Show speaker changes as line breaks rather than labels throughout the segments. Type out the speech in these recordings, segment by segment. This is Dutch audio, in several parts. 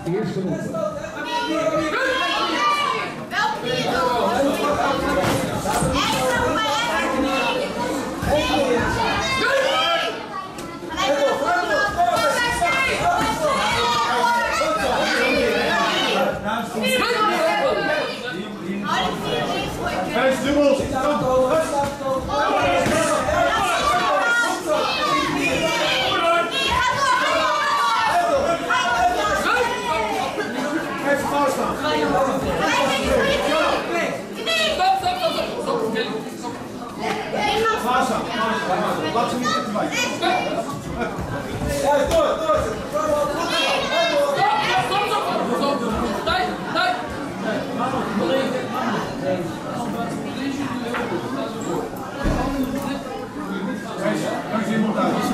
eerste ronde.
Laat ze niet zitten bij. Ja, door. Kijk eens iemand uit.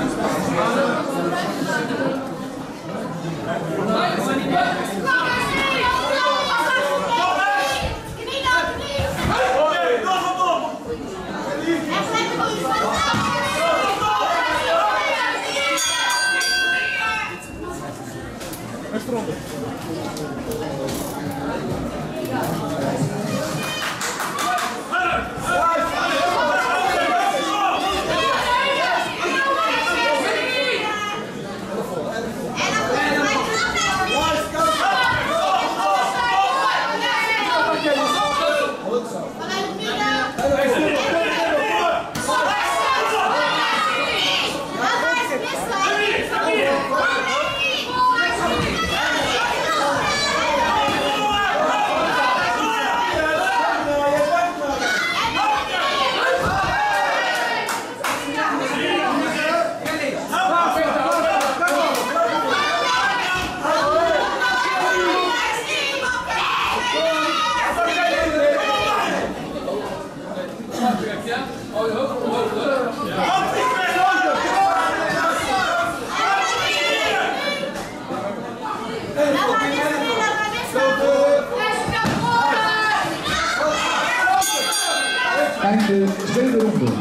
Einde tweede ronde.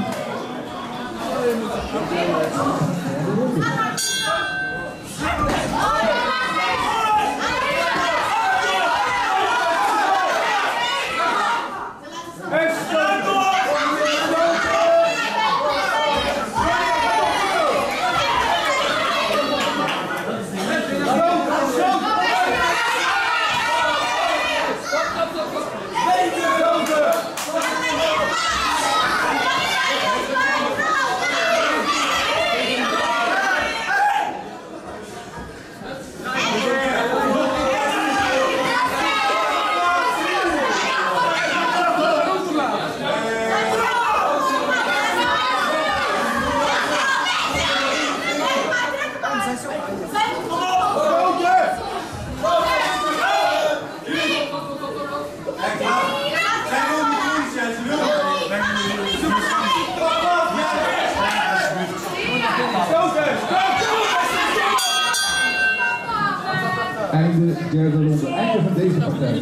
Einde derde ronde, einde van deze partij.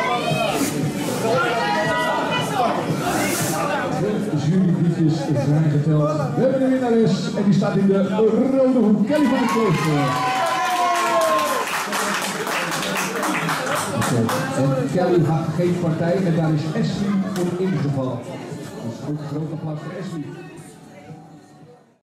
De jurybriefjes zijn geteld. We hebben een winnares en die staat in de rode hoek. Kelly van der Klooster. En Kelly had geen partij en daar is Ashley voor ingevallen. Dus ook een groot applaus voor Ashley.